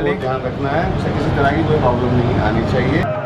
ध्यान रखना है, उसे किसी तरह की कोई प्रॉब्लम नहीं आनी चाहिए।